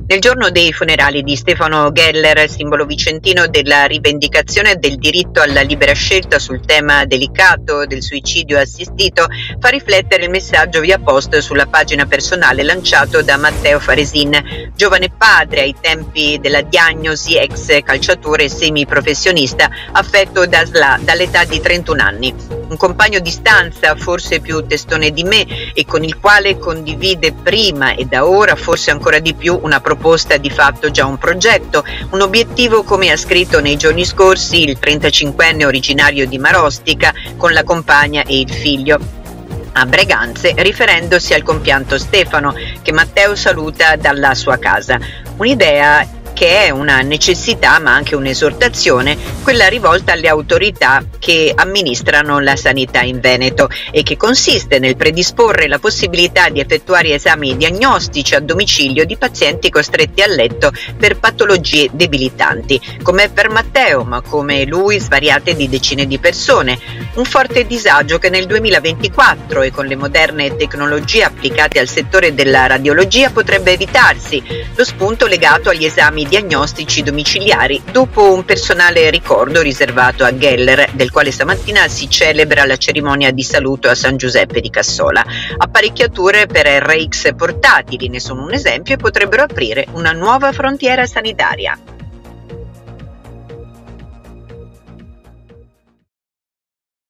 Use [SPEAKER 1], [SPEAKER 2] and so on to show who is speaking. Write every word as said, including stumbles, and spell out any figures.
[SPEAKER 1] Nel giorno dei funerali di Stefano Geller, simbolo vicentino della rivendicazione del diritto alla libera scelta sul tema delicato del suicidio assistito, fa riflettere il messaggio via post sulla pagina personale lanciato da Matteo Faresin, giovane padre ai tempi della diagnosi, ex calciatore semiprofessionista affetto da S L A dall'età di trentuno anni. Un compagno di stanza, forse più testone di me, e con il quale condivide prima e da ora forse ancora di più una proposta, di fatto già un progetto, un obiettivo, come ha scritto nei giorni scorsi il trentacinquenne originario di Marostica con la compagna e il figlio a Breganze, riferendosi al compianto Stefano, che Matteo saluta dalla sua casa. Un'idea che è una necessità ma anche un'esortazione, quella rivolta alle autorità che amministrano la sanità in Veneto e che consiste nel predisporre la possibilità di effettuare esami diagnostici a domicilio di pazienti costretti a letto per patologie debilitanti, come per Matteo, ma come lui svariate di decine di persone. Un forte disagio che nel duemilaventiquattro e con le moderne tecnologie applicate al settore della radiologia potrebbe evitarsi. Lo spunto legato agli esami diagnostici domiciliari dopo un personale ricordo riservato a Geller, del quale stamattina si celebra la cerimonia di saluto a San Giuseppe di Cassola. Apparecchiature per R X portatili ne sono un esempio e potrebbero aprire una nuova frontiera sanitaria.